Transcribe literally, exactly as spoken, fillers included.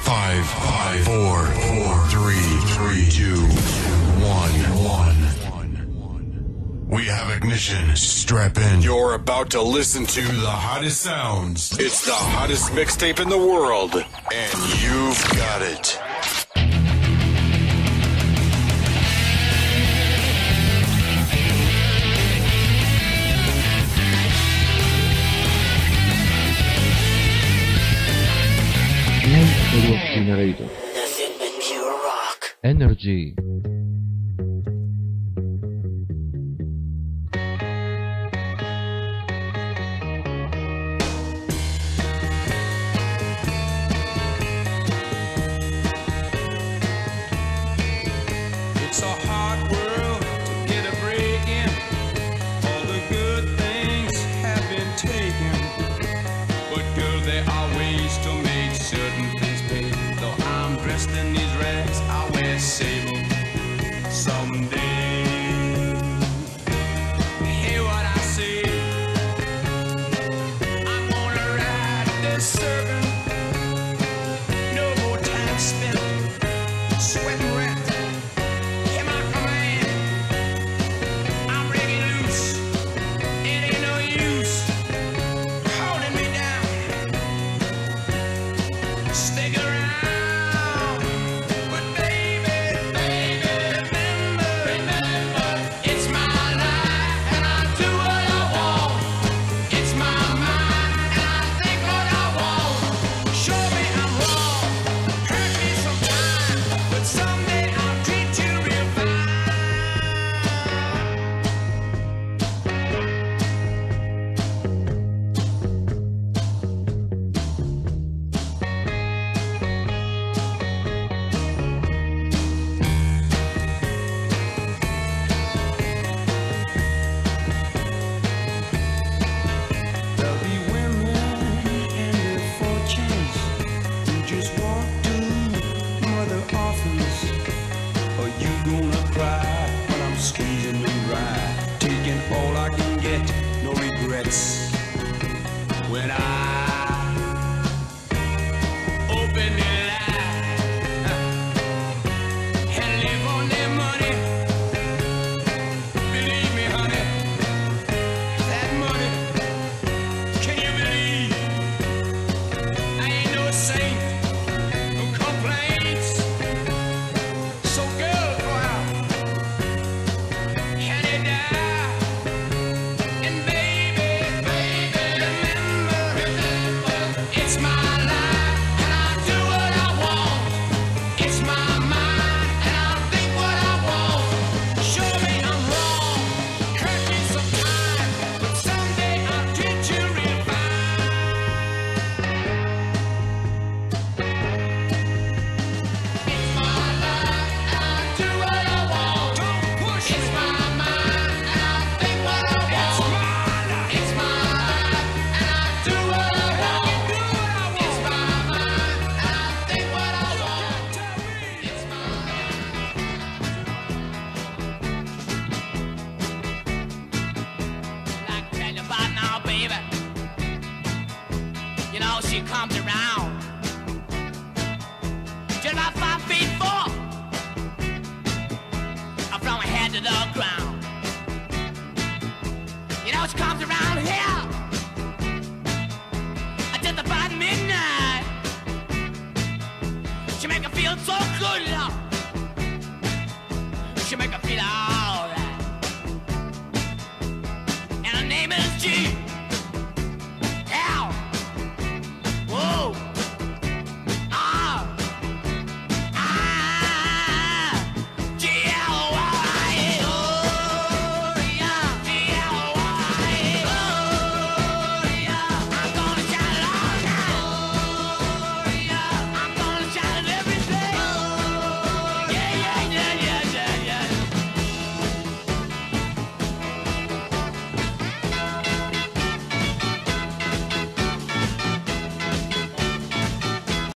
Five, five, four, four, three, three, two, one, one. We have ignition. Strap in. You're about to listen to the hottest sounds. It's the hottest mixtape in the world, and you've got it. Generator. Nothing but pure rock. Energy. It's a hard world to get a break in. All the good things have been taken. But girl, there are ways to make certain things pay. Though I'm dressed in these rags, I'll wear sable someday. Hear what I say. I'm gonna ride this serpent. No more time spent sweating rat. Hear my command. I'm breaking loose. It ain't no use holding me down. Stick around, but baby, baby, remember, remember, it's my life and I do what I want. It's my mind and I think what I want. Show me I'm wrong, hurt me sometime, but someday I'll treat you real fine. There'll be women and their fortunes who just walk to mother orphans. Are you gonna cry when I'm squeezing them dry? Taking all I can get, no regrets. When I open their eyes and live on their money, believe me, honey, that money. Can you believe I ain't no saint who complains? So girl, go out and it die. And baby, baby, remember, remember, it's my life and I do what I want. It's my mind and I think what I want. Show me I'm wrong, hurt me sometime, but someday I'll treat you real fine. It's my life and I do what I want. Don't push it's my mind and I think what I want. It's my life and I do what I want. It's my mind and I think what I want. It's my like tell you about now, baby. You know she comes around just about five feet four, uh, from her head to the ground. You know she comes around here uh, just about midnight. She make her feel so good, love. She make her feel alright. And her name is Jean.